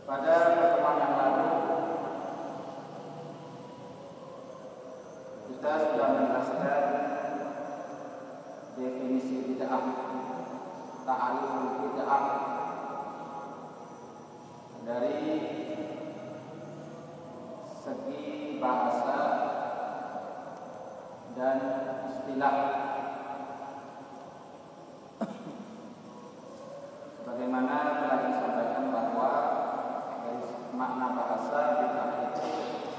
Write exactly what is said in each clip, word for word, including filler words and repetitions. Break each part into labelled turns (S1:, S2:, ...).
S1: Pada pertemuan yang lalu kita sudah menjelaskan definisi bid'ah, ta'ariful bid'ah dari segi bahasa dan istilah. Sebagaimana telah disampaikan bahwa dari makna bahasa bid'ah itu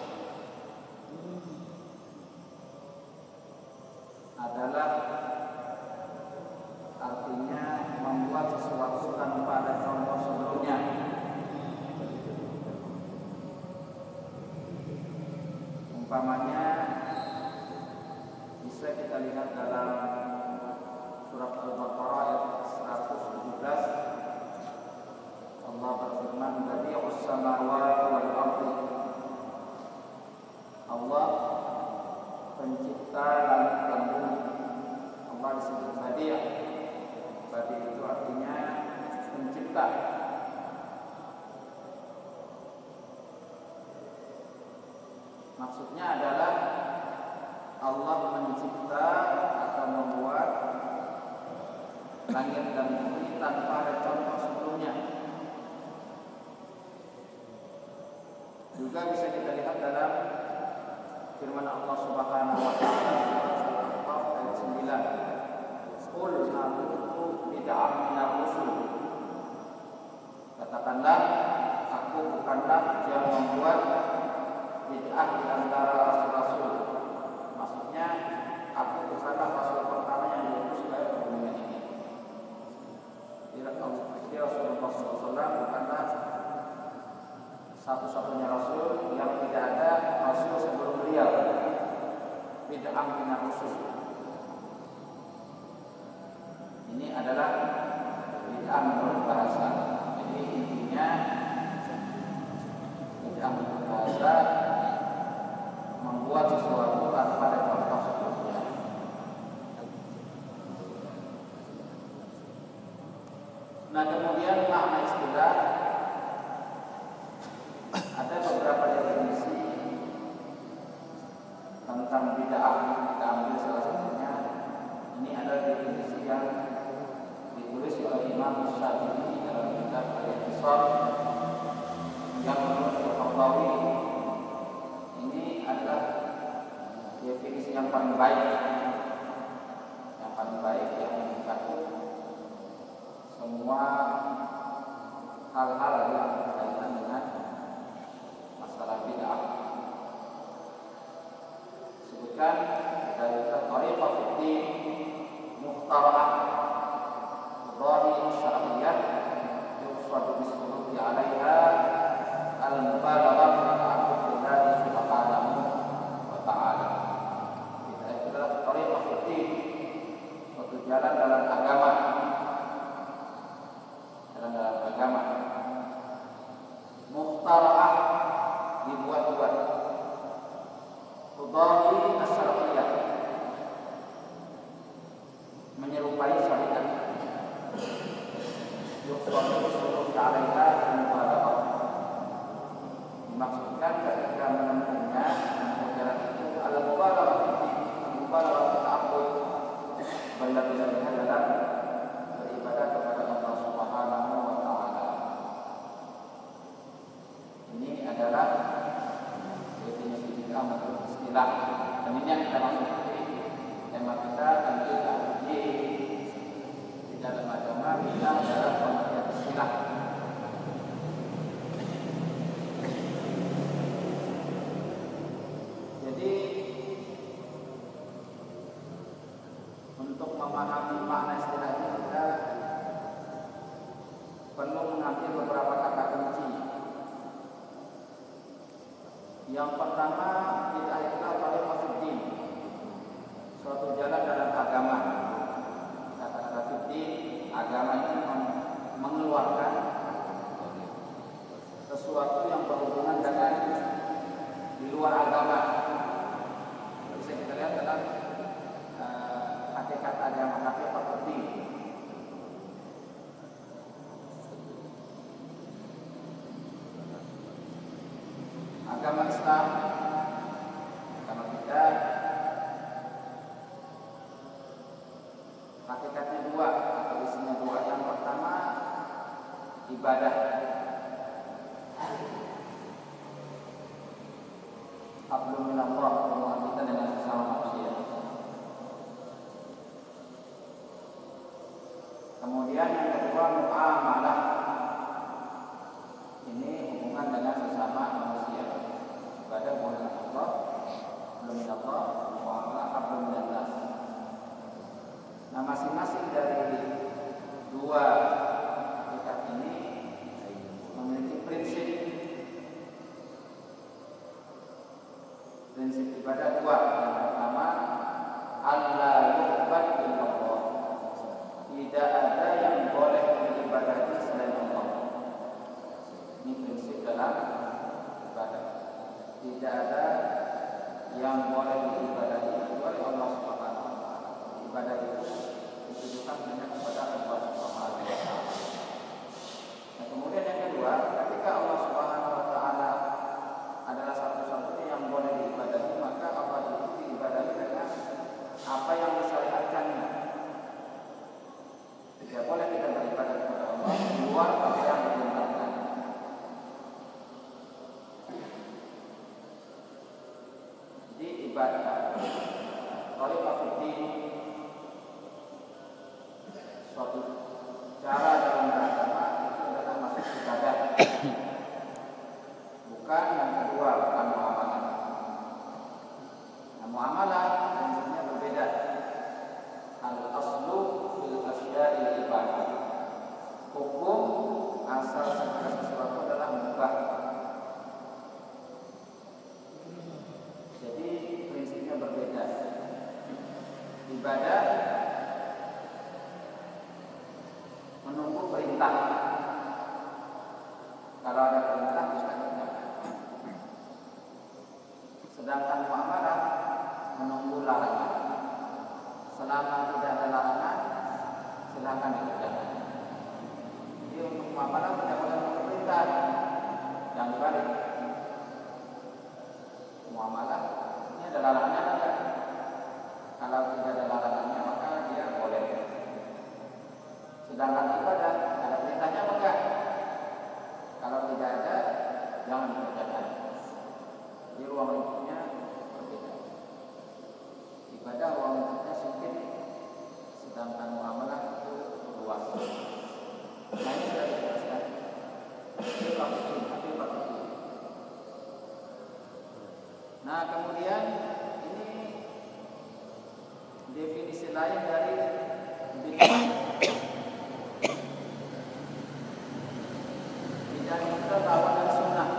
S1: adalah artinya membuat sesuatu tanpa ada contoh sebelumnya. Umpamanya bisa kita lihat dalam surat Al-Baqarah ayat seratus tujuh belas. Allah berfirman, "Badi'us samawati wal ardi." Allah pencipta langit dan bumi. Allah disebut Badi'. Badi' itu artinya pencipta. Maksudnya adalah Allah mencipta atau membuat langit dan bumi tanpa ada contoh sebelumnya. Juga bisa kita lihat dalam firman Allah Subhanahu wa taala surat Al-Ahqaf ayat sembilan. Qul na'budu bid'ah minar rusul. Katakanlah, aku bukanlah yang membuat bid'ah di antara rasul-rasul. Maksudnya, aku bukanlah rasul pertama yang diutus ke dunia ini. Jadi Rasulullah shallallahu alaihi wasallam bukanlah satu-satunya rasul yang tidak ada rasul sebelum beliau. Bid'ah minar rusul. Ini adalah bid'ah menurut bahasa. Jadi intinya bid'ah menurut bahasa membuat sesuatu tanpa ada contoh sebelumnya. Nah, kemudian makna istilah ada beberapa definisi tentang bid'ah. Kita ambil salah satunya. Ini adalah definisi yang ditulis oleh Imam Syafi'i dalam kitab Al-Iqtisad yang menurut Al-Qawawi ini adalah definisi yang paling baik, yang paling baik yang mencakup semua hal-hal yang berkaitan dengan masalah bid'ah. Sebutkan dari tariqah fiddin muhtara'ah dhahir syar'iyyah yuqsadu bis-suluki 'alaiha al-mubalaghah fi ta'abbud billahi subhanahu wa ta'ala. Bid'ah itu adalah tariqah fiddin, suatu jalan dalam agama. Jalan dalam agama. Muhtara'ah, dibuat-buat. Dhahir syar'iyyah, menyerupai syariat. Yuqsadu bis-suluki 'alaiha al-mubalaghah, dimaksudkan ketika menempuhnya jalan itu al-mubalaghah al-mubalaghah fi ta'abbud, berlebih-lebih dalam beribadah kepada Allah Subhanahu wa taala. Ini adalah definisi bid'ah menurut istilah. Dan ini yang kita maksudkan tema kita tentu di di dalam agama bid'ah adalah pengertian istilah. Jadi untuk memahami makna istilah ini kita perlu mengambil beberapa kata kunci. Yang pertama, bid'ah itulah tariqah fiddin, suatu jalan dalam agama. Kata-kata fiddin, agama ini mengeluarkan sesuatu yang berhubungan dengan di luar agama. Bisa kita lihat dalam uh, hakikat agama, hakikat fiddin. agama Islam, agama kita hakikatnya dua atau isinya dua. Yang pertama ibadah. Hablum minallah, hubungan kita dengan sesama manusia. Kemudian yang kedua muamalah. Ini hubungan dengan sesama manusia. Ibadah hubungan dengan Allah, hablum minallah, muamalah hablum minannas. Nah, masing-masing dari dua hakikat ini memiliki prinsip. Prinsip ibadah dua. Yang pertama, Allah yu'bad illallah. Tidak ada yang boleh diibadahi selain Allah. Ini prinsip dalam ibadah. Tidak ada yang boleh diibadahi kecuali Allah Subhanahu wa taala. Ibadah itu ditujukan hanya kepada Allah Subhanahu wa taala. Nah, kemudian yang kedua, ketika Allah Subhanahu wa taala adalah satu-satunya yang boleh diibadahi, maka Allah itu diibadahi dengan apa yang disyariatkannya. Tidak boleh kita beribadah kepada Allah di luar apa yang diperintahkan. Jadi ibadah tariqah fiddin, suatu cara dalam beragama, itu adalah masuk ibadah. Bukan yang kedua, bukan muamalah. Nah, muamalah prinsipnya berbeda. Al-aslu fil asya'i ibadah. Hukum asal segala sesuatu adalah mubah. Jadi prinsipnya berbeda. Ibadah menunggu perintah. Kalau ada perintah kita kerjakan. Sedangkan muamalah menunggu larangan. Selama tidak ada larangan, silakan dikerjakan. Jadi untuk muamalah tidak boleh menunggu perintah. Yang dibalik. Muamalah ini ada larangannya tidak? Kalau tidak ada larangannya maka dia boleh. Sedangkan ibadah ada perintahnya maka kalau tidak ada jangan dikerjakan. Di ruang lingkupnya berbeda. Ibadah ruang lingkupnya sempit, sedangkan muamalah itu luas. Nah, ini sudah dijelaskan. Ini faktor, tapi faktor. Nah, kemudian ini definisi lain dari bid'ah. Bid'ah itu lawan dari sunnah.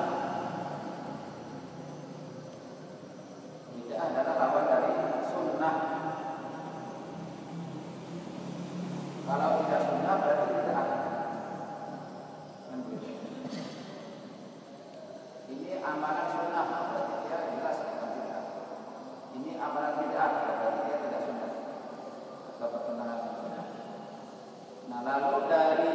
S1: Bid'ah adalah lawan dari sunnah. Kalau tidak sunnah berarti bid'ah. Ini amalan sunnah berarti dia jelas bukan bid'ah. Ini amalan bid'ah berarti dia tidak sunnah. Atau pertengahan sunnah. Nah, lalu dari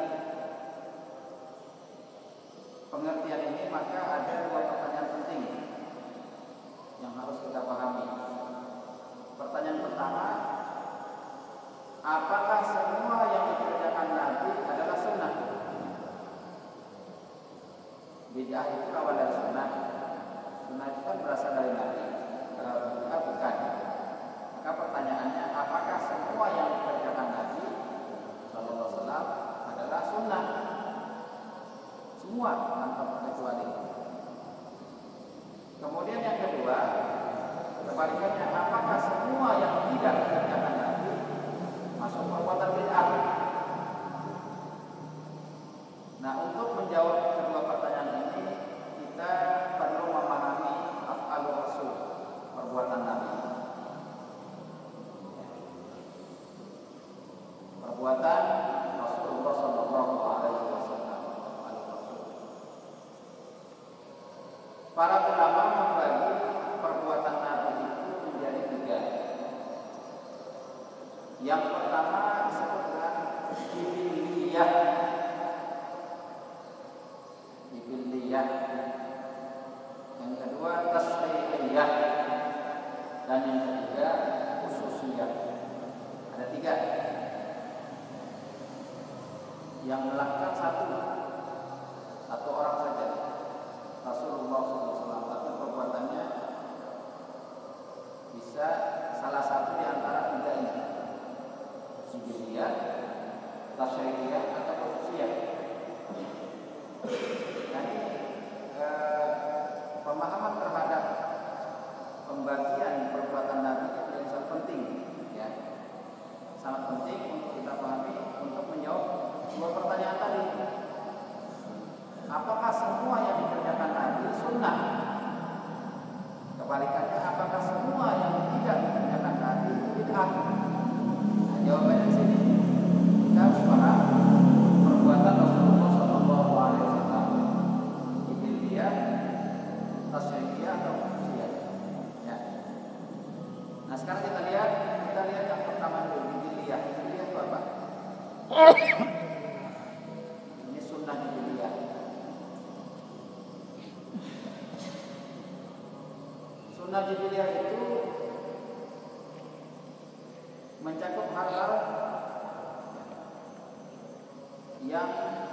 S1: pengertian ini maka ada dua pertanyaan penting yang harus kita pahami. Pertanyaan pertama, apakah semua yang dikerjakan Nabi adalah sunnah? Bid'ah itu lawan dari sunnah. Sunnah itu kan berasal dari Nabi. Kalau bid'ah bukan. Maka pertanyaannya, apakah semua yang dikerjakan Nabi Sallallahu Alaihi Wasallam adalah sunnah? Semua tanpa terkecuali. Kemudian yang kedua, kebalikannya, apakah semua yang tidak dikerjakan Nabi masuk perbuatan bid'ah? Nah, untuk menjawab kedua pertanyaan ini, kita perlu memahami af'alur Rasul, perbuatan Nabi. Perbuatan Rasulullah Sallallahu Alaihi Wasallam. Para ulama membagi perbuatan Nabi itu menjadi tiga. Yang pertama disebut dengan jibiliyah. Jibiliyah. Yang Dan yang ketiga khususiyah. Ada tiga yang melakukan satu satu orang saja, Rasulullah shallallahu alaihi wasallam, tapi perbuatannya bisa salah satu di antara tiga ini, jibiliyah, tasyri'iyah atau khususiyah. Jadi eh, pemahaman terhadap pembagian perbuatan Nabi itu yang sangat penting, ya, sangat penting untuk kita pahami untuk menjawab dua pertanyaan tadi. Apakah semua yang dikerjakan Nabi sunnah? Kebalikannya, apakah semua yang tidak dikerjakan Nabi itu bid'ah? Nah, jawabannya di sini. Kita harus paham perbuatan Rasulullah shallallahu alaihi wasallam, jibiliyah, tasyri'iyah atau khususiyah. Ya. Nah, sekarang kita lihat, kita lihat yang pertama dulu, jibiliyah. Jibiliyah itu apa? Ini sunnah jibiliyah. Sunnah jibiliyah itu mencakup hal-hal yang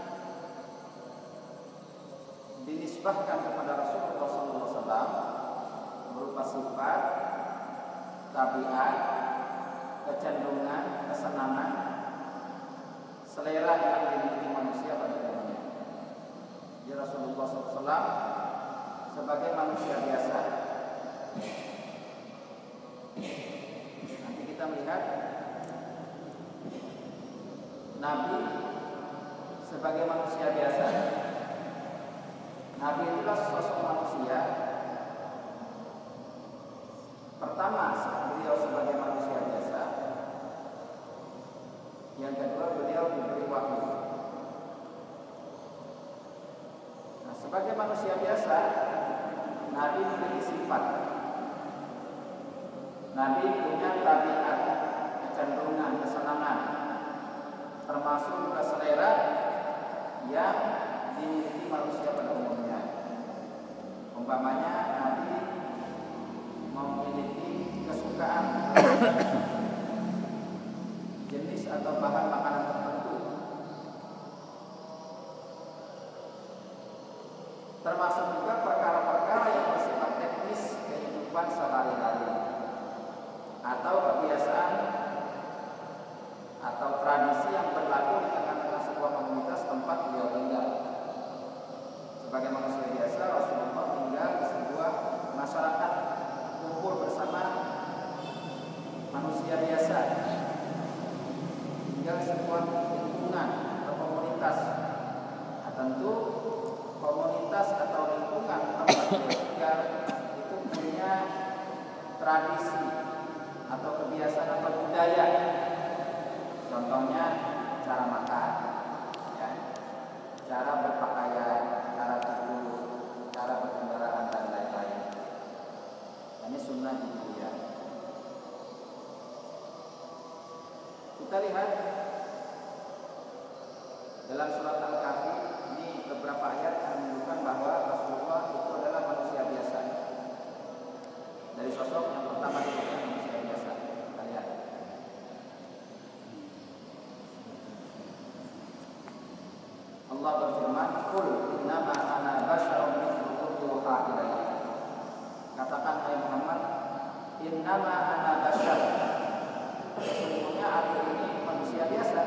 S1: dinisbahkan kepada Rasulullah shallallahu alaihi wasallam berupa sifat, tabiat, kecenderungan, kesenangan, selera yang dimiliki manusia pada umumnya. Jadi Rasulullah shallallahu alaihi wasallam sebagai manusia biasa. Nanti kita melihat Nabi sebagai manusia biasa. Nabi itulah sosok manusia. Pertama, beliau sebagai manusia biasa. Yang kedua, beliau diberi wahyu. Nah, sebagai manusia biasa, Nabi memiliki sifat. Nabi punya tabiat, kecenderungan, kesenangan, termasuk juga selera yang dimiliki manusia pada umumnya. Umpamanya Nabi memiliki kesukaan jenis atau bahan makanan tertentu, termasuk juga perkara-perkara yang bersifat teknis kehidupan sehari-hari atau kebiasaan atau tradisi yang berlaku di tengah-tengah sebuah komunitas tempat beliau tinggal. Sebagai manusia biasa, Rasulullah tinggal di sebuah masyarakat, kumpul bersama manusia biasa, tinggal di sebuah lingkungan atau komunitas. Nah, tentu komunitas atau lingkungan tempat beliau tinggal itu punya tradisi atau kebiasaan atau budaya. Contohnya cara makan, ya, cara berpakaian, cara tidur, cara berkendaraan dan lain-lain. Ini sunnah jibiliyah. Kita lihat dalam surat Al-Kahfi, ini beberapa ayat yang menunjukkan bahwa Rasulullah itu adalah manusia biasa. Dari sosok yang pertama itu manusia biasa. Kita lihat. Allah berfirman, "Qul innama ana basyarun mithlukum yuha ilayya." Katakan hai Muhammad, innama ana basyar. Sesungguhnya aku ini manusia biasa.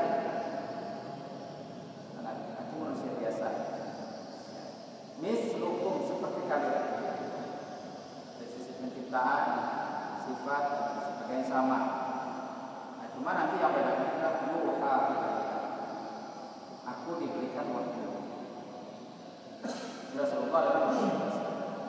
S1: Aku manusia biasa. Mithlukum, seperti kalian. Dari sisi penciptaan, sifat dan sebagainya sama. Nah, cuma nanti yang berbeda adalah yuha ilayya. Aku diberikan wahyu. Rasulullah adalah manusia biasa.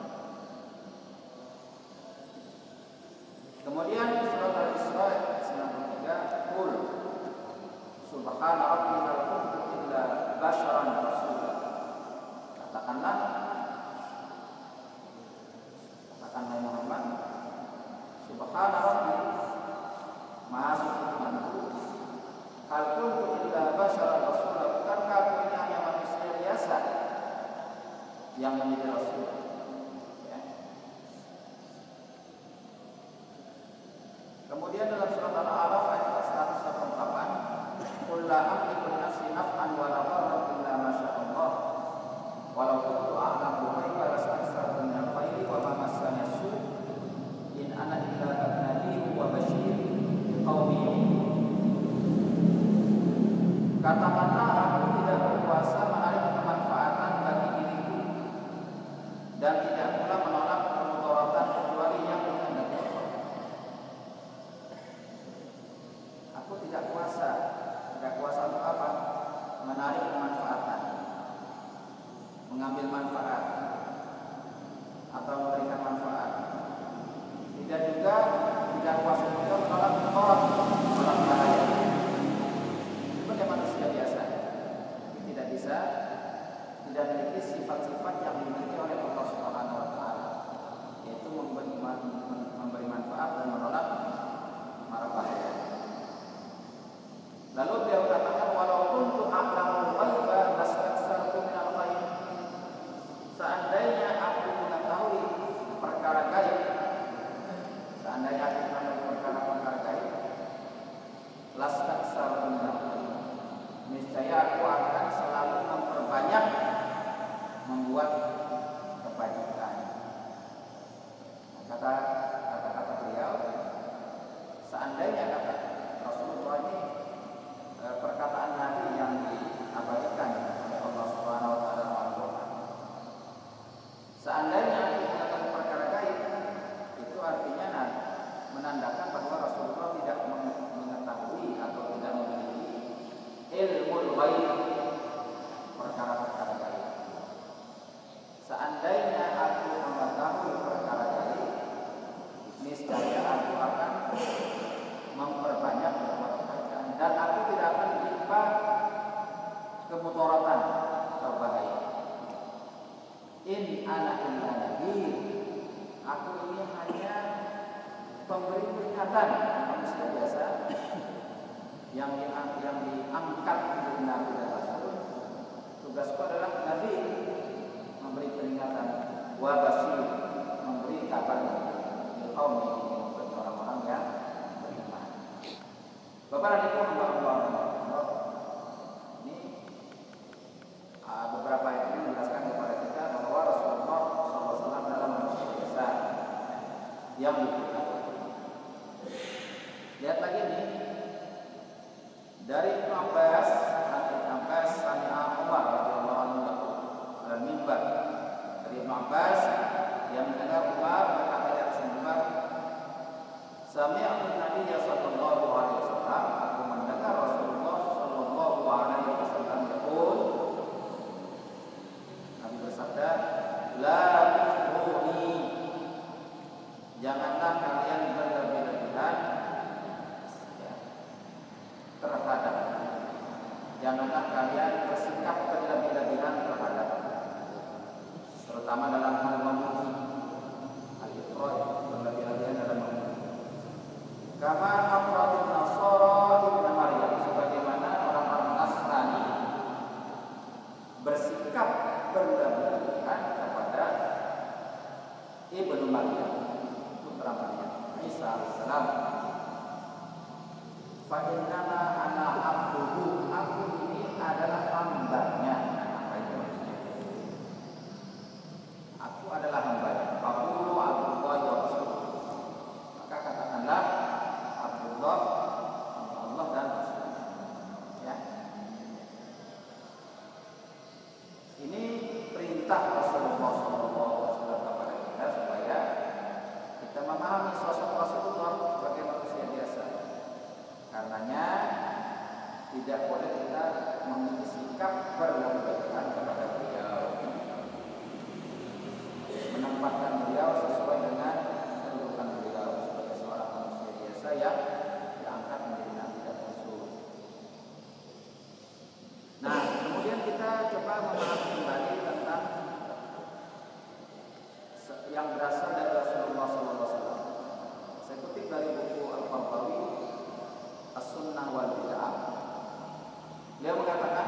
S1: Kemudian surat Al-Isra sembilan puluh tiga, Qul subhana rabbi hal kuntu illa basyaran rasula. Katakanlah, katakanlah Muhammad, subhana rabbi, maha suci Tuhanku, hal kuntu illa basyaran rasula. Bukankah aku ini hanya manusia biasa yang menjadi rasul? Ya. la amliku li nafsi naf'an wa la darran illa ma syaa Allah. Walau kuntu a'lamu ghaiba lastaksartu minal khairi wa ma massani as-su'. In ana illa nadhirun wa basyir liqaumin yu'minun. Katakanlah aku tidak berkuasa menarik kemanfaatan bagi diriku dan tidak pula menolak kemudaratan kecuali yang dikehendaki Allah. Aku tidak kuasa, tidak kuasa untuk apa? Menarik kemanfaatan, mengambil manfaat atau memberikan manfaat. Tidak juga tidak kuasa juga menolak menolak menolak bahaya. Sebagai manusia biasa, tidak bisa, tidak memiliki sifat-sifat yang dimiliki oleh Allah Subhanahu Wa Taala, yaitu memberi, memberi manfaat dan menolak mara bahaya. Lalu beliau katakan, walau kuntu a'lamul ghaiba lastaksartu minal khair. Seandainya aku mengetahui perkara gaib, seandainya aku mengetahui perkara-perkara gaib, lastaksartu minal khair, niscaya aku akan selalu memperbanyak membuat kebajikan. Kata kata-kata beliau, seandainya kata Rasulullah ini perkataan Nabi yang diabadikan oleh Allah Subhanahu Wa Taala dalam Al-Quran. Seandainya aku mengetahui perkara gaib, itu artinya menandakan bahwa Rasulullah tidak mengetahui atau tidak memiliki ilmu gaib, perkara-perkara gaib. Seandainya aku mengetahui perkara gaib, niscaya aku akan memperbanyak berbuat kebaikan dan aku tidak akan menimpa kemudaratan atau bahaya. In ana illa nadhir, aku ini hanya pemberi peringatan, manusia biasa yang di, yang diangkat menjadi nabi dan rasul. Tugasku adalah nabi, memberi peringatan, wa basyir, memberi kabar bagi kaum bagi orang-orang yang beriman. Bapak dan Ibu hamba Allah, ini uh, beberapa ayat ini menjelaskan kepada kita bahwa Rasulullah shallallahu alaihi wasallam adalah manusia biasa yang diberkati. Lihat lagi nih, dari Ibnu Abbas, Ibnu Abbas sami'a Umar radhiyallahu anhu dan mimbar. Dari Ibnu Abbas yang mendengar Umar berkata di atas mimbar, sami'tu Nabi sallallahu alaihi wasallam, aku mendengar Rasulullah sallallahu alaihi wasallam yaqul, Nabi bersabda, la tuhruni, janganlah kalian berlebih-lebihan ya, terhadap, janganlah kalian bersikap berlebih-lebihan terhadap, terutama dalam hal memuji, al-itra, berlebih-lebihan dalam memuji. Kama afradun Nasara ibnu Maryam, sebagaimana orang-orang Nasrani bersikap berlebih-lebihan kepada ibnu Maryam, putra Maryam, Isa alaihissalam. Fa innama ana abduhu, aku ini adalah hambanya. Apa itu maksudnya? Aku adalah hambanya. Faqulu Abdullah wa Rasul, maka katakanlah Abdullah, Allah dan Rasul. Ya. Ini perintah Rasulullah shallallahu alaihi wasallam kepada kita supaya kita memahami sosok Rasulullah sebagai manusia biasa. Karenanya tidak boleh kita memiliki sikap berlebihan kepada beliau, menempatkan beliau sesuai dengan kedudukan beliau sebagai seorang manusia biasa yang diangkat menjadi nabi dan rasul. Nah, kemudian kita coba memahami kembali tentang yang berasal dari Rasulullah shallallahu alaihi wasallam. Saya kutip dari buku Al-Qardawi, As-Sunnah wal Bid'ah. Dia mengatakan,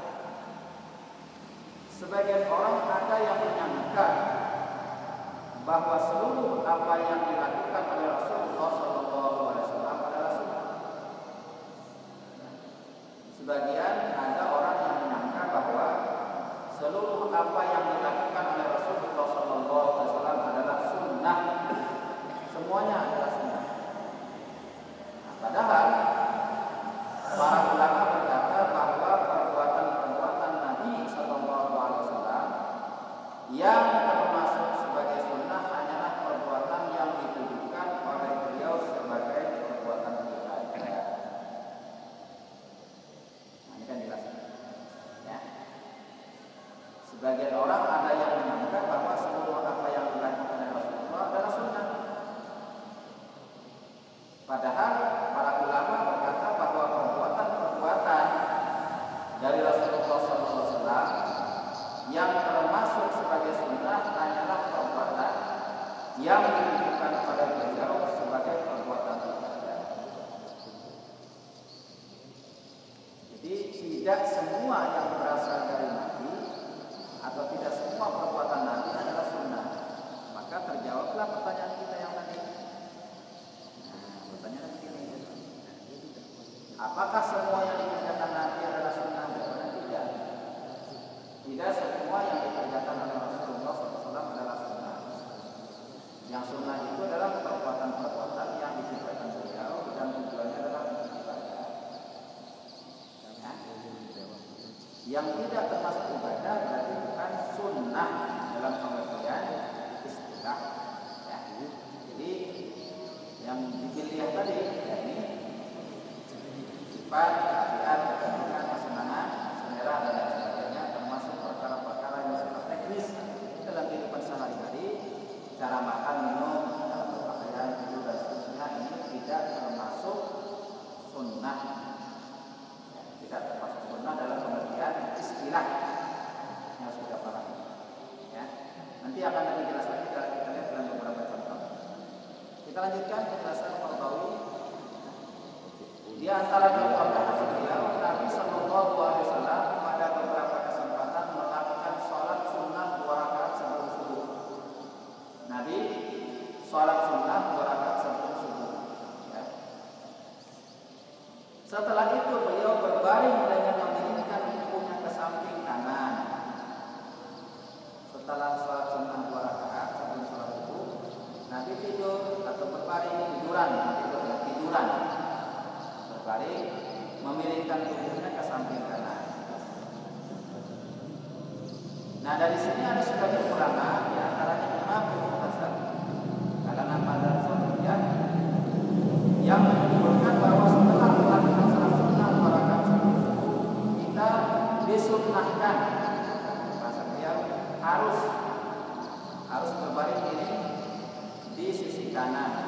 S1: sebagian orang ada yang menyangka bahwa seluruh apa yang dilakukan oleh Rasulullah shallallahu alaihi wasallam adalah sunnah. sebagian ada orang yang menyangka bahwa seluruh apa yang dilakukan oleh Rasulullah shallallahu alaihi wasallam adalah sunnah, semuanya adalah sunnah. Nah, padahal para ulama berkata bahwa perbuatan-perbuatan Nabi shallallahu alaihi wasallam yang termasuk sebagai sunnah hanyalah perbuatan yang ditujukan oleh beliau sebagai perbuatan ibadah. Nah, ini kan jelas. Ya. Sebagian orang ada yang menyangka bahwa seluruh apa yang dilakukan oleh Rasulullah adalah sunnah. Padahal para ulama berkata bahwa perbuatan-perbuatan dari Rasulullah shallallahu alaihi wasallam yang termasuk sebagai sunnah hanyalah perbuatan yang ditujukan pada beliau sebagai perbuatan ibadah. Jadi tidak semua yang berasal dari Nabi atau tidak semua perbuatan Nabi adalah sunnah. Maka terjawablah pertanyaan kita yang tadi. Nah, pertanyaan begini, apakah semua yang dikerjakan Nabi adalah sunnah? Jawabannya tidak. Tidak semua yang dikerjakan oleh Rasulullah shallallahu alaihi wasallam adalah sunnah. Yang sunnah itu adalah perbuatan-perbuatan yang dikerjakan beliau dan tujuannya adalah ibadah. Ya. Yang tidak termasuk ibadah berarti bukan sunnah dalam pengertian istilah. Ya. Jadi yang dipilih tadi, ya ini sifat, tabiat, kecenderungan, kesenangan, selera dan lain sebagainya, termasuk perkara-perkara yang sifat teknis dalam kehidupan sehari-hari, cara makan, minum, cara berpakaian, tidur dan seterusnya, ini tidak termasuk sunnah. Ya, tidak termasuk sunnah dalam pengertian istilah yang harus kita pahami. Ya. Nanti akan lebih jelas lagi kalau kita lihat dalam beberapa contoh. Kita lanjutkan penjelasan Qardawi. Di antara contohnya kata beliau, Nabi Shallallahu Alaihi Wasallam pada beberapa kesempatan melakukan sholat sunnah dua rakaat sebelum subuh. Nabi sholat sunnah dua rakaat sebelum subuh. Ya. Setelah itu beliau berbaring dengan memiringkan kukunya ke samping kanan. Setelah sholat sunnah dua rakaat sebelum sholat subuh, Nabi tidur atau berbaring tiduran, tidur ya, tiduran. Berbaring memiringkan tubuhnya ke samping kanan. Nah, dari sini ada sebagian ulama, di antaranya Imam Ibnu Hasan, kalangan mazhab Syafi'iyah, yang menyebutkan bahwa setelah melakukan salat sunnah dua rakaat sebelum subuh, kita disunnahkan, bahasa beliau, harus harus berbaring ini di sisi kanan.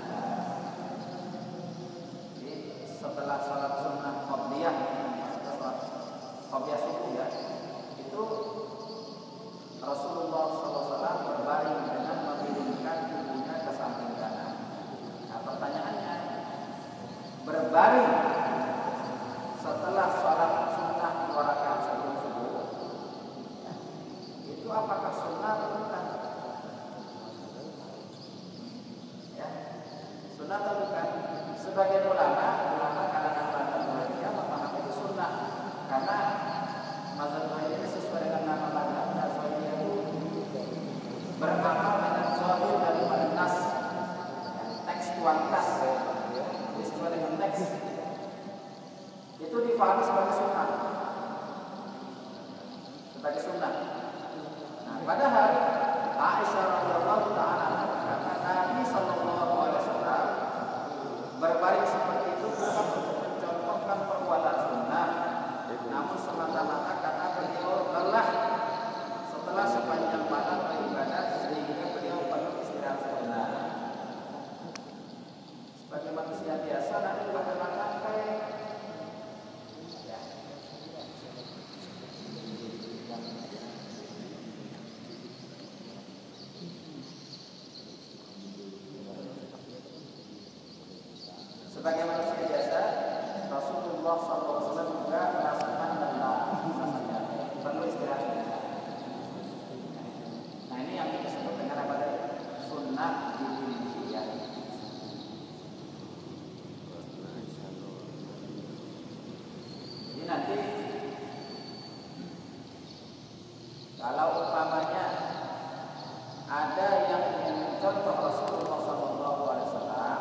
S1: Setelah sholat sunnah qabliyah, setelah sholat qabliyah subuh ya, itu Rasulullah shallallahu alaihi wasallam berbaring dengan memiringkan tubuhnya ke samping kanan. Nah, pertanyaannya, berbaring setelah sholat sunnah dua rakaat sebelum subuh, ya, itu apakah sunnah atau bukan? Ya, sunnah atau bukan? Sebagian ulama, ulama kalangan mazhab Zahiriyah memahami itu sunnah, karena mazhab Zahiriyah ini sesuai dengan nama mazhabnya. Zahiriyah itu beramal dengan zahir daripada nas, tekstualitas, jadi sesuai dengan teks. Itu difahami sebagai sunnah, sebagai sunnah. Nah, padahal Aisyah radhiyallahu taala berkata, Nabi sallallahu alaihi wasallam berbaring seperti itu bukan untuk mencontohkan perbuatan sunnah, namun semata-mata karena beliau lelah setelah sepanjang malam beribadah sehingga beliau perlu istirahat sejenak. Sebagai manusia biasa, Nabi bahkan sampai ya. Sebagai manusia biasa, Rasulullah shallallahu alaihi wasallam juga merasakan lelah, perlu istirahat. Nah, ini yang kita sebut dengan apa tadi? Sunnah jibiliyah. Jadi nanti kalau umpamanya ada yang ingin contoh Rasulullah Shallallahu Alaihi Wasallam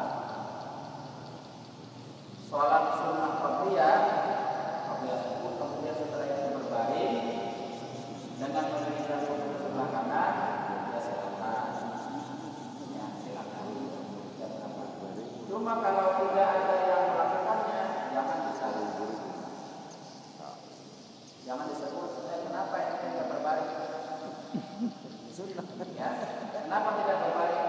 S1: sholat sunnah qabliyah, qabliyah subuh, kemudian setelah itu berbaring dengan memberikan wudhu sebelah kanan, ya silakan, ya silakan. Cuma kalau tidak ada yang melakukannya, jangan disebut, jangan disebut. Eh, kenapa yang tidak berbaring? Ya, kenapa tidak berbaring?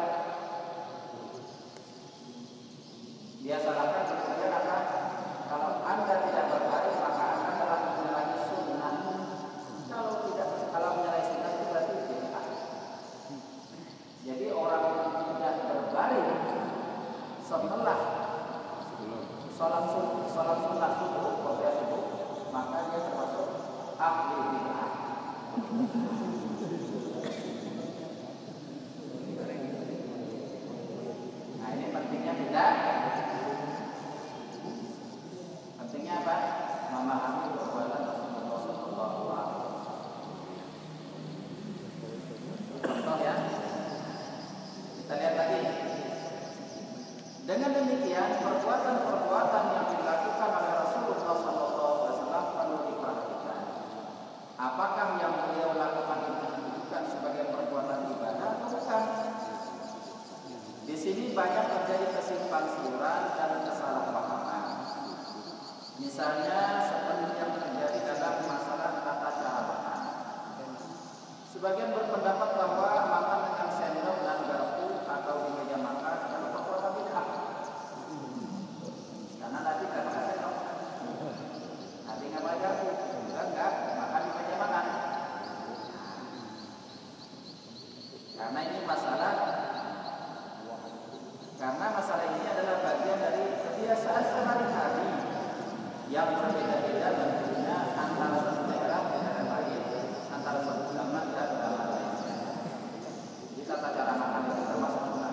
S1: Dia salahkan kemudian apa? Kalau Anda tidak berbaring maka Anda telah menyalahi sunnah. Kalau tidak, kalau menyalahi sunnah itu berarti bid'ah. Jadi orang yang tidak berbaring setelah sholat subuh, sholat sunnah subuh, qabliyah subuh, maka dia termasuk ahli bid'ah. Nah ini pentingnya tidak. Pentingnya apa? Memahami perbuatan Rasulullah Shallallahu Alaihi Wasallam. Contoh ya, kita lihat lagi. Dengan demikian perbuatan-perbuatan yang dilakukan oleh Rasulullah Shallallahu Alaihi Wasallam perlu diperhatikan. Apakah yang beliau lakukan itu bukan sebagai perbuatan ibadah atau bukan? Di sini banyak terjadi kesimpang siuran dan kesalahpahaman. Misalnya seperti yang terjadi dalam masalah tata cara makan. Sebagian berpendapat bahwa makan dengan sendok dan garpu atau di meja makan adalah perbuatan bid'ah. Karena Nabi tidak pakai sendok, Nabi nggak pakai garpu, juga nggak makan di meja makan. Karena ini masalah, karena masalah ini adalah bagian dari kebiasaan sehari-hari yang berbeda-beda tentunya antara satu daerah dan daerah lain, antara satu zaman dan zaman lainnya. Jadi tata cara makan itu termasuk sunnah.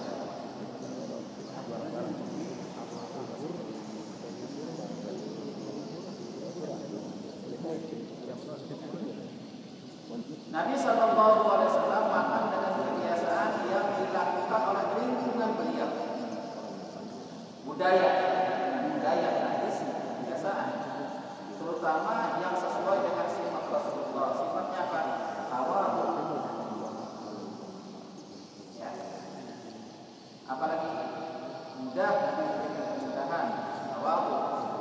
S1: Nabi Shallallahu Alaihi Wasallam makan dengan kebiasaan yang dilakukan oleh lingkungan beliau, budaya, budaya tradisi, kebiasaan, terutama yang sesuai dengan sifat Rasulullah. Sifatnya apa? Tawadhu. Ya. Apalagi mudah memberikan kemudahan, tawadhu.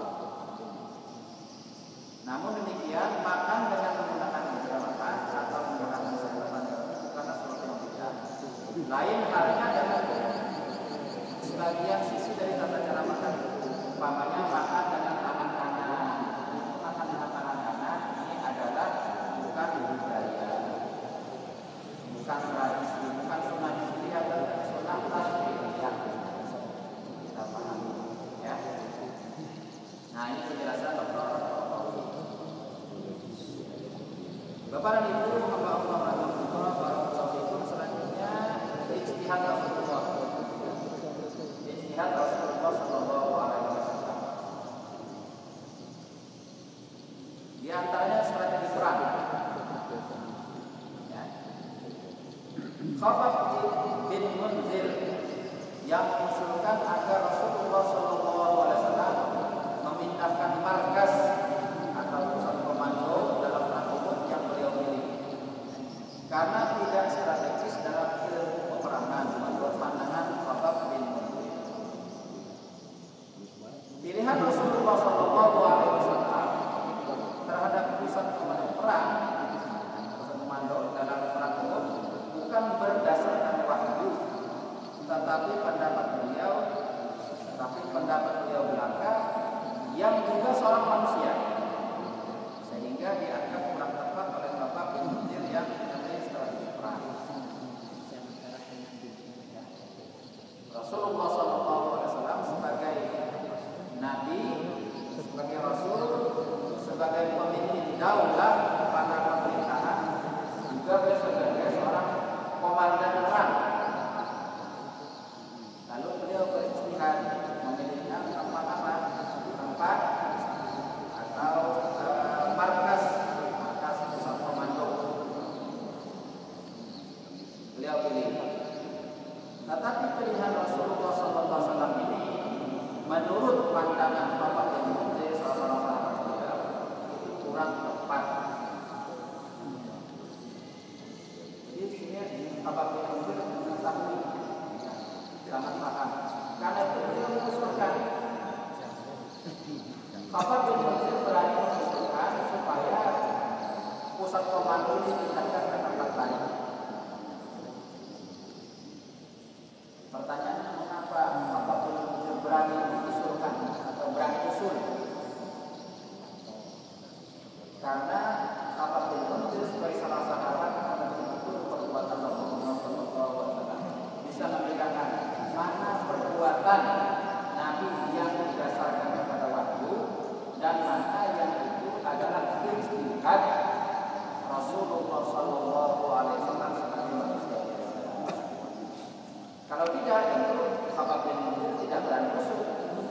S1: Namun demikian makan dengan menggunakan meja makan atau menggunakan sedotan bukanlah sesuatu yang tidak. Lain halnya dengan sebagian sisi dari tata cara makan, umpamanya makan dengan tangan kanan. Makan dengan tangan kanan ini adalah bukan budaya, bukan tradisi, bukan sunnah fitriyah dan sunnah tasbihiyah. Kita pahami, ya. Nah ini penjelasan Doktor Bapak dan Ibu, hamba Allah rahimahullah, barakallahu fikum. Selanjutnya ijtihad Rasulullah. Ijtihad Rasulullah sallallahu alaihi wasallam. Di antaranya strategi perang. Ya. Khabbab bin Munzir yang mengusulkan agar Rasulullah sallallahu alaihi wasallam memindahkan markas atau pusat komando dalam perang Uhud yang beliau miliki, karena tidak strategis dalam ilmu peperangan menurut pandangan Khabbab bin Munzir. Pilihan Rasulullah Shallallahu Alaihi Wasallam terhadap pusat komando perang, pusat komando dalam perang Uhud bukan berdasarkan wahyu, tetapi pendapat beliau, tetapi pendapat beliau belaka yang juga seorang manusia, sehingga dianggap kurang tepat oleh Bapak bin Munzir yang mengenai strategi perang. Rasulullah Shallallahu Alaihi Wasallam sebagai Nabi, sebagai Rasul, sebagai pemimpin daulah pada pemerintahan, juga sebagai seorang komandan perang. Lalu beliau berijtihad memilihkan tempat apa? Tempat atau Khabar bin Munzir berani mengusulkan supaya pusat komando dipindahkan ke tempat lain. Pertanyaannya, mengapa Khabar bin Munzir berani mengusulkan atau berani usul? Karena Khabar bin Munzir sebagai salah sahabat mengerti betul perbuatan Rasulullah shallallahu alaihi wasallam, bisa membedakan mana perbuatan Nabi yang didasarkan kepada wahyu dan mana yang itu adalah ijtihad Rasulullah shallallahu alaihi wasallam sebagai manusia biasa. Kalau tidak, tentu Khabar bin Munzir tidak berani usul.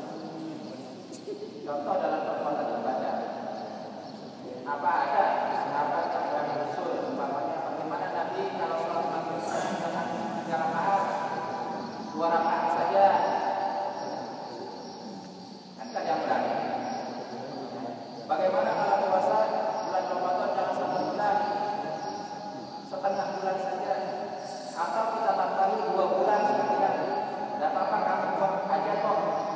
S1: Contoh dalam perbuatan ibadah, apa ada sahabat yang berani usul? Umpamanya bagaimana Nabi kalau sholat maghrib dengan tiga rakaat, dua rakaat saja, kan tidak yang berani. Bagaimana kalau puasa bulan Ramadan jangan satu bulan, setengah bulan saja, atau kita tambahi dua bulan sekalian, tidak apa-apa kami buat aja kok.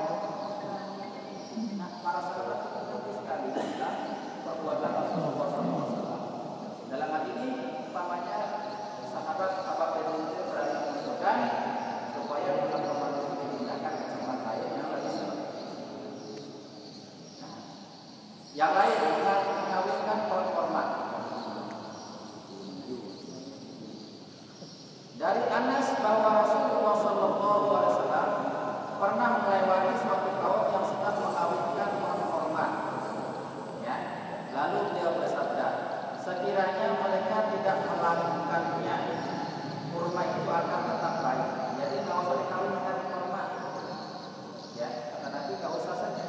S1: Nah, para sahabat itu mengerti sekali tentang perbuatan Rasulullah shallallahu alaihi wasallam. Dalam hal ini, umpamanya sahabat Khabar bin Munzir berani mengusulkan supaya pusat komando itu dipindahkan ke tempat lain yang lebih sehat. Yang lain adalah mengawinkan pohon kurma. Dari Anas bahwa Rasulullah shallallahu alaihi wasallam pernah melewati suatu kaum yang sedang mengawinkan pohon kurma. Ya, lalu beliau bersabda, sekiranya mereka tidak melakukannya, kurma itu akan tetap baik. Jadi nggak usah dikawinkan kurma. Ya, kata Nabi nggak usah saja.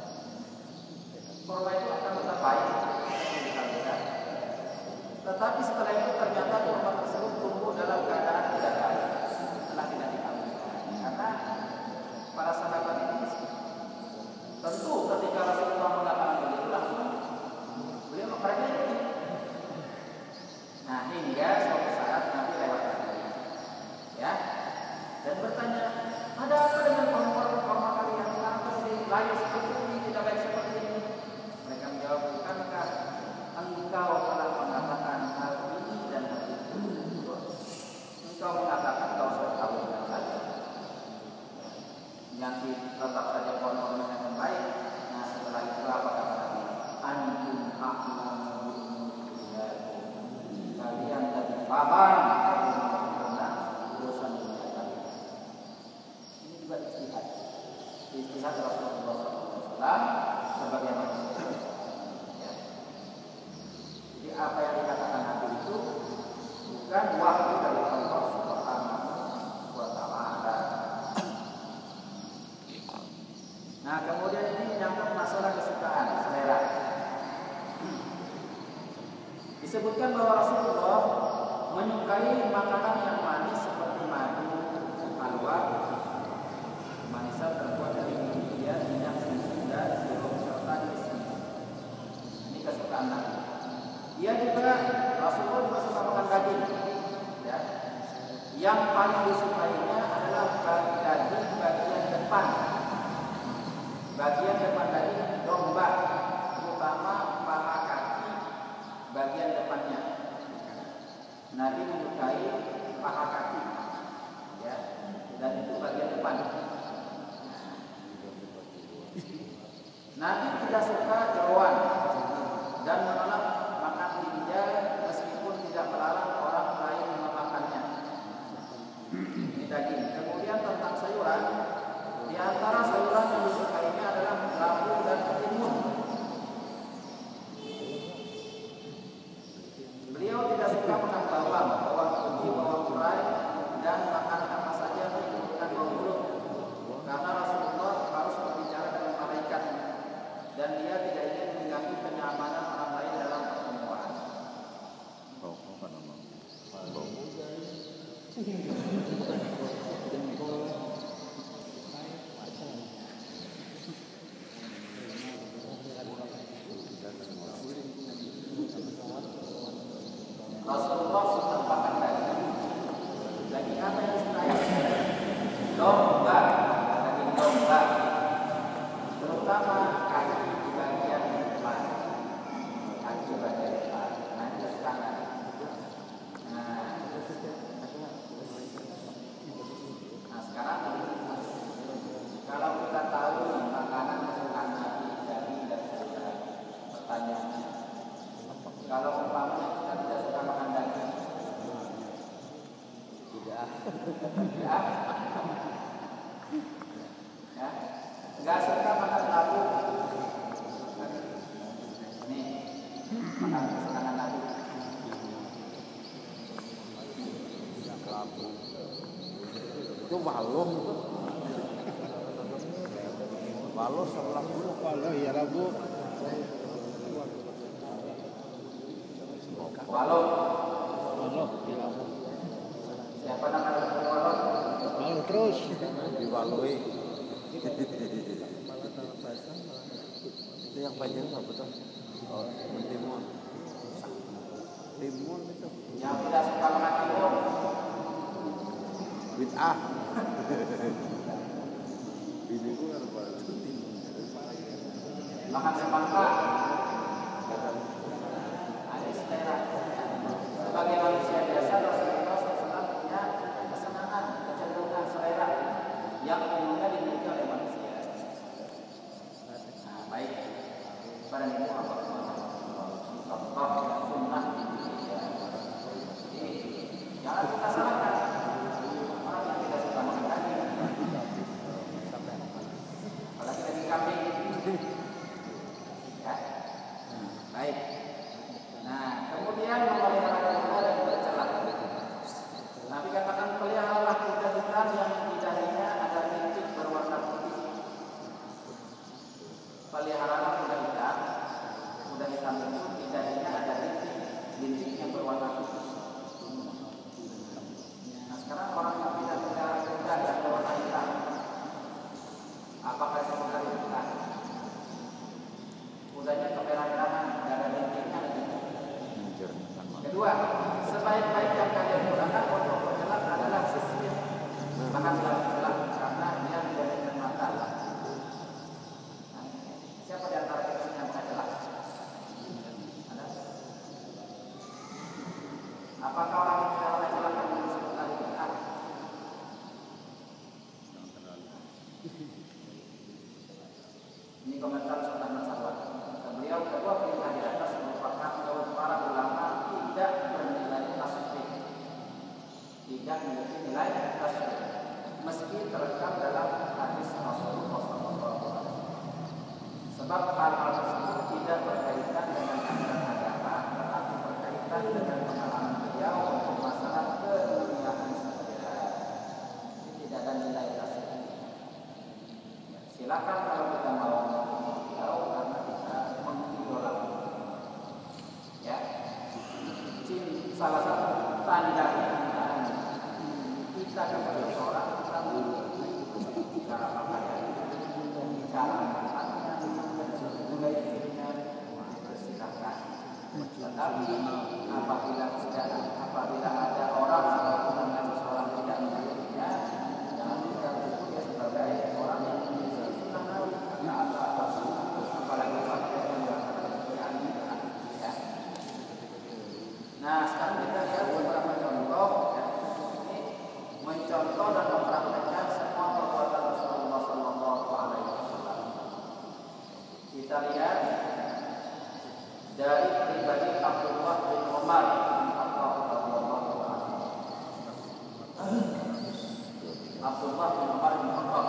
S1: Kurma itu akan tetap baik, dikawinkan. Tetapi setelah itu ternyata kurma tersebut tumbuh dalam keadaan tidak baik setelah tidak dikawinkan. Karena para sahabat ini tentu ketika Rasulullah mengatakan begitu langsung beliau mereka ikuti. Nah, hingga suatu saat Nabi lewat lagi, ya, dan bertanya, ada apa dengan pohon kurma kalian? Kenapa sih layu seperti ini, tidak baik seperti ini? Mereka menjawab, bukankah engkau telah mengatakan hal ini dan hal itu? Engkau mengatakan kau sudah tahu dengan saja, nanti tetap saja pohon kurma yang baik. Nah, setelah itu apa kata Nabi? Antum a'lamu bi'umurikum, kalian lebih paham tentang urusan dunia kalian. Ini juga istihad, istihad Rasulullah shallallahu alaihi wasallam sebagai manusia. Ya. Jadi apa yang dikatakan Nabi itu bukan wahyu dari Allah Subhanahu wa Ta'ala. Nah, kemudian ini menyangkut masalah kesukaan, selera. Disebutkan bahwa Rasulullah menyukai makanan yang manis seperti madu, halwa, manisan terbuat dari durian, minyak susu, dan sirup serta kismis. Ini kesukaan Nabi. Dia juga, Rasulullah juga suka makan daging. Ya. Yang paling disukainya adalah daging bagian depan. Bagian depan daging domba, terutama paha kaki bagian depannya. Nabi menyukai paha kaki, ya, dan itu bagian depan. Nabi tidak suka jeroan dan menolak makan ginjal meskipun tidak melarang orang lain memakannya. Ini daging. Kemudian tentang sayuran, di antara sayuran yang disukainya adalah labu dan ketimun. Beliau tidak suka makan bawang, bawang putih, bawang murai, dan makanan apa saja yang menimbulkan bau mulut. Karena Rasulullah harus berbicara dengan malaikat dan dia tidak ingin mengganggu kenyamanan orang lain dalam pertemuan. Rasulullah senang makan daging. Daging apa yang disukai? Domba, daging domba, terutama kaki tanya, kalau umpamanya kita tidak suka makan daging, tidak, tidak, ya, nggak suka makan labu, nih, makan kesenangan labu, labu, itu walung itu, walung sebelah dulu, walung ya labu. Walau, walau, siapa nama walau? Walau terus diwalui. Itu yang panjang apa betul? Oh, timun. Timun itu. Yang tidak suka makan timun. Bid'ah. Bid'ah apa? Makan semangka. Sebagai manusia biasa, Rasulullah shallallahu alaihi wasallam punya kesenangan, kecenderungan selera yang umumnya dimiliki oleh manusia. Nah, baik. Pada niku apa? Contoh yang sunnah ya. Jangan kita salahkan orang yang tidak suka makan daging. Apalagi daging kambing. Ya. Baik. Nah, kemudian memelihara kuda dan bercelak. Nabi katakan peliharalah kuda hitam yang di dahinya ada bintik berwarna putih. Peliharalah kuda hitam, kuda hitam itu di dahinya ada bintik, bintik yang berwarna putih. Nah, sekarang orang yang tidak pelihara kuda yang berwarna hitam, apakah sebenarnya bukan? Kudanya kemerah-merahan, tidak ada bintiknya. Kedua, sebaik-baik yang kalian gunakan untuk berjelak adalah sisir, bahan jelak karena dia menjadikan mata. Nah, siapa di antara kita yang pakai jelak? Ada? Apakah orang yang tidak pakai jelak yang disebut ahli bid'ah? Ini komentar Sultan Mansarwan. Beliau kedua perintah di atas merupakan kawan para ulama tidak bernilai tasbih, tidak memiliki nilai tasbih, meski terekam dalam hadis Rasulullah shallallahu alaihi wasallam. Sebab hal-hal tersebut tidak berkaitan dengan ajaran agama, tetapi berkaitan dengan pengalaman beliau untuk masalah keduniaan saja. Ini tidak ada nilai tasbih. Silakan kalau kita mau beliau karena kita mengidolakan. Ya. Salah satu tanda kita kepada seorang kita mengikuti cara pakaian, cara makannya, mulai dirinya bersilakan. Tetapi apabila tidak, apabila ada orang ataupun seseorang tidak mengikutinya, jangan kita ukur dia sebagai orang yang memiliki sunnah Nabi atau apalagi pakai yang melakukan ya. Nah, sekarang kita lihat beberapa contoh ya. Ini mencontoh dan mempraktekkan semua perbuatan Rasulullah shallallahu alaihi wasallam. Kita lihat dari pribadi Abdullah bin Umar bin Khattab radhiyallahu anhu. Abdullah bin Umar bin Khattab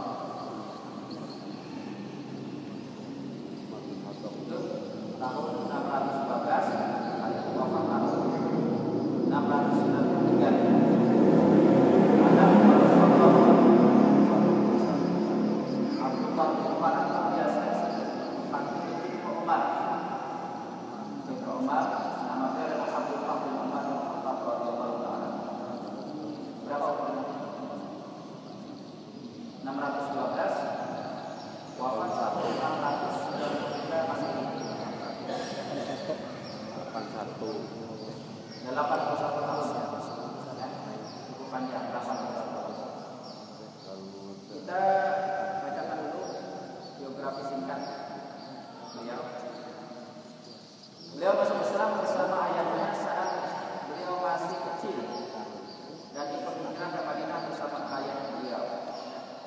S1: itu tahun enam ratus dua belas wafat tahun enam ratus sembilan puluh tiga. Ada Umar bin Khattab. Abdullah bin Umar atau biasa dipanggil Ibnu Umar. Ibnu Umar, nama dia adalah Abdullah bin Umar bin Khattab radhiyallahu taala. Berapa umurnya? enam ratus dua belas. Wafat tahun enam ratus sembilan puluh tiga Masehi. delapan puluh satu tahun ya, cukup panjang delapan puluh satu tahun. Kita bacakan dulu biografi singkat beliau. Beliau masuk Islam bersama ayahnya saat beliau masih kecil dan ikut hijrah ke Madinah bersama ayah beliau.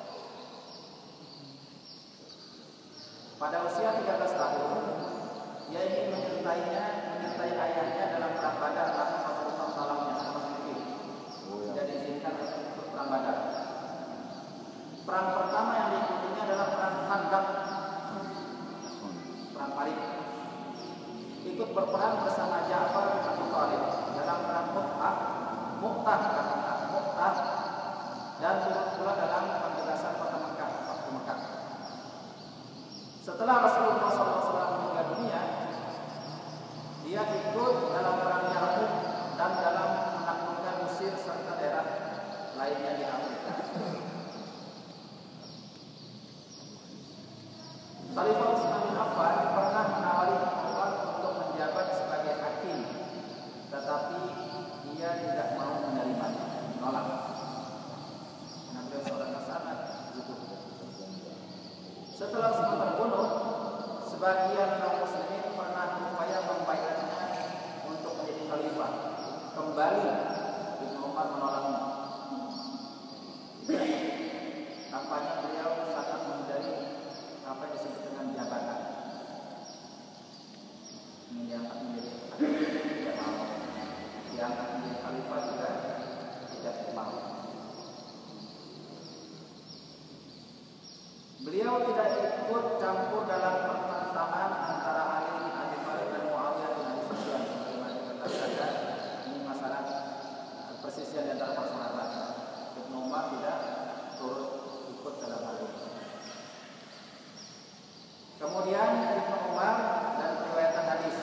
S1: Pada usia tiga belas tahun Dia ingin menyertainya, menyertai ayahnya dalam perang Badar, tapi Rasulullah menolongnya sama sedikit. Tidak diizinkan untuk perang Badar. Perang pertama yang diikutinya adalah perang Khandaq, perang Parit. Ikut berperang bersama Ja'far bin Abi Thalib dalam perang Mu'tah, Mu'tah, Mu'tah, dan turut pula dalam pembebasan kota Mekah, waktu Mekah. Setelah Rasulullah shallallahu alaihi wasallam meninggal dunia, dia ikut dalam perang Yarmouk dan dalam menaklukkan Mesir serta daerah lainnya di Afrika. Khalifah Utsman bin Affan pernah menawari Umar untuk menjabat sebagai hakim, tetapi dia tidak mau menerimanya, menolak. Karena beliau seorang hasanah. Setelah Utsman terbunuh, sebagian kaum muslimin pernah berupaya membaiatnya untuk menjadi khalifah. Kembali Ibnu Umar menolaknya. Tampaknya beliau sangat menghindari apa yang disebut dengan jabatan. Ini diangkat menjadi khalifah tidak mau. Diangkat menjadi khalifah juga tidak mau. Beliau tidak ikut campur dalam pertentangan antara Ali bin Abi Thalib dan Muawiyah bin Abi Sufyan. Bagaimana dikatakan ini masalah persisian di antara para sahabat. Ibnu Umar tidak turut ikut dalam hal ini. Kemudian Ibnu Umar dan meriwayatkan hadis.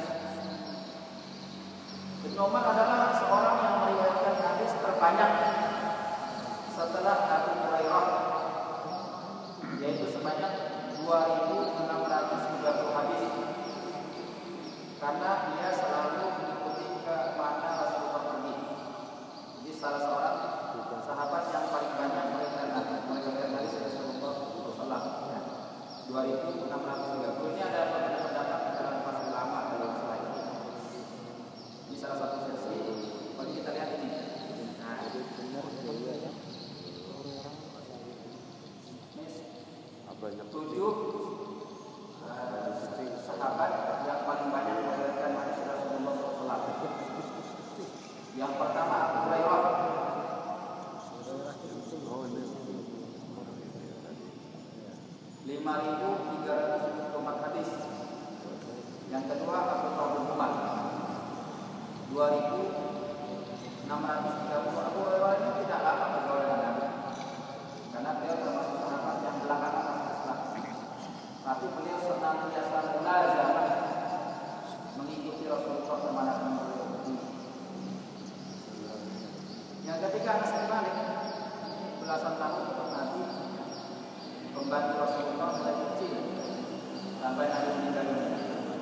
S1: Ibnu Umar adalah seorang yang meriwayatkan hadis terbanyak setelah Abu Hurairah, yaitu sebanyak dua ribu enam ratus tiga puluh hadis. Karena dia selalu mengikuti ke mana Rasulullah pergi. Jadi salah seorang sahabat yang paling banyak meriwayatkan hadis dari Rasulullah shallallahu alaihi wasallam. dua ribu enam ratus tiga puluh ini ada pendapat dalam para ulama dalam masalah ini. Ini salah satu versi. Mari kita lihat ini. Nah, ini tujuh uh, sahabat yang paling banyak meriwayatkan hadis Rasulullah shallallahu alaihi wasallam. Yang pertama Abu Hurairah. lima ribu tiga ratus tujuh puluh empat hadis. Yang kedua Abdullah bin Umar dua ribu enam ratus tiga puluh. Abu Hurairah ini tidak lama bergaul dengan Nabi, karena beliau termasuk sahabat yang belakangan masuk Islam. Tapi beliau senantiasa mulazamah mengikuti Rasulullah kemanapun beliau pergi. Yang ketiga Anas bin Malik, belasan tahun untuk Nabi, pembantu Rasulullah mulai kecil sampai Nabi meninggal dunia.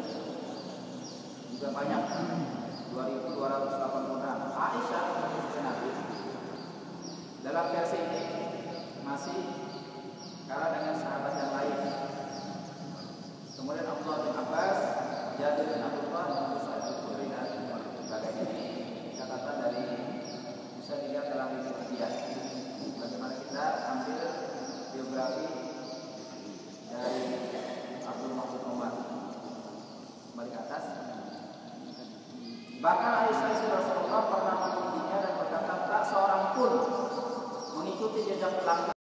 S1: Juga banyak, dua ribu dua ratus delapan puluh enam. Aisyah istri Nabi. Dalam versi ini masih kalah dengan sahabat yang lain. Kemudian Abdullah bin Abbas, Jabir bin Abdullah, Abu Sa'id al-Khudri dan sebagainya. Ini catatan dari bisa dilihat dalam Wikipedia. Bagaimana kita ambil biografi dari Abdul Mahmud Umar. Kembali ke atas. Bahkan Aisyah istri Rasulullah pernah memujinya dan berkata, tak seorang pun mengikuti jejak langkah